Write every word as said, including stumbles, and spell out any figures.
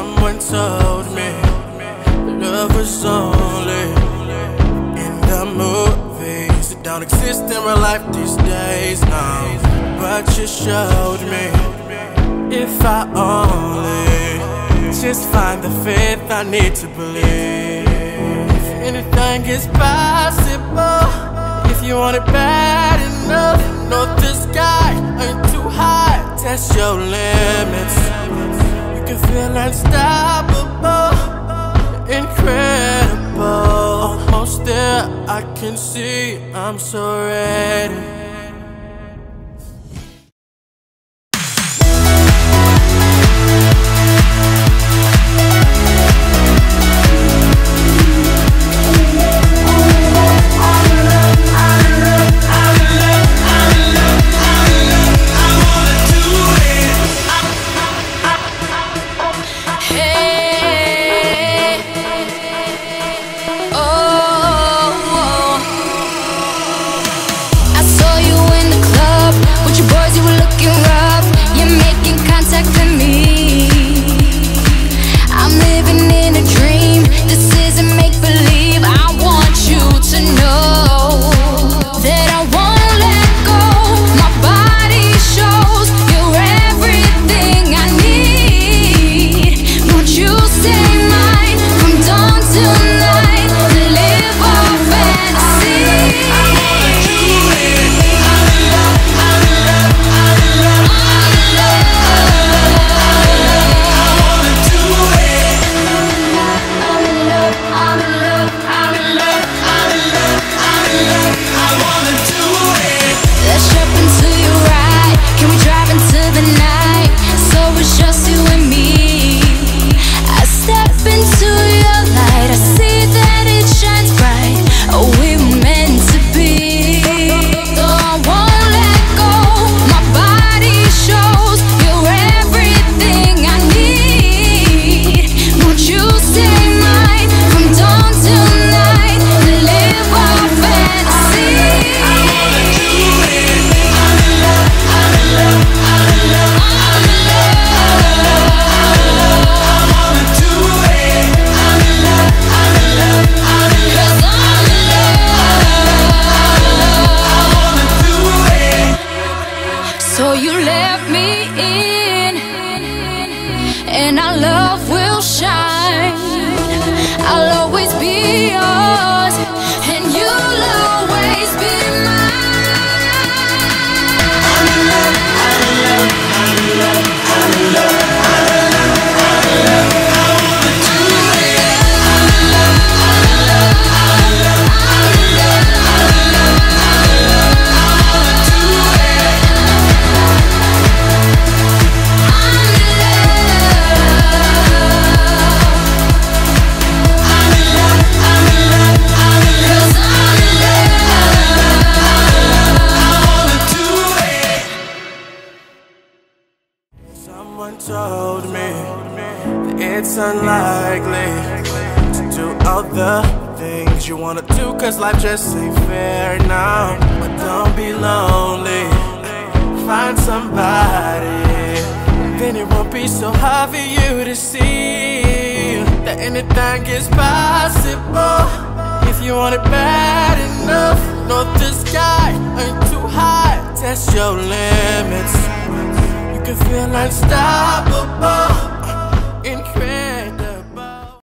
Someone told me love was only in the movies. It don't exist in real life these days, no. But you showed me, if I only just find the faith I need to believe, anything is possible if you want it bad enough. Know the sky ain't too high, test your limits. You can feel unstoppable, incredible. Almost there, I can see I'm so ready. So you let me in, and our love will shine. I'll always be yours, and you'll always be mine. I'm in love, I'm in love, I'm in love, I'm in love, I'm in love, I'm in love. I wanna do it. I'm in love, I'm in love, I'm in love, I'm in love, I'm in love, I'm in love. I wanna do it. Someone told me that it's unlikely to do all the things you wanna do, cause life just ain't fair now. But don't be lonely, find somebody, then it won't be so hard for you to see that anything is possible if you want it bad enough. Know the sky ain't too high, test your limits. You can feel unstoppable,